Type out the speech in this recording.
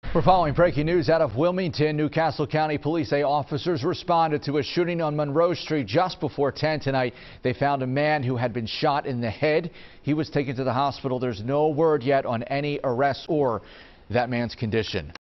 We're following breaking news out of Wilmington. Newcastle County Police say officers responded to a shooting on Monroe Street just before 10 tonight. They found a man who had been shot in the head. He was taken to the hospital. There's no word yet on any arrests or that man's condition.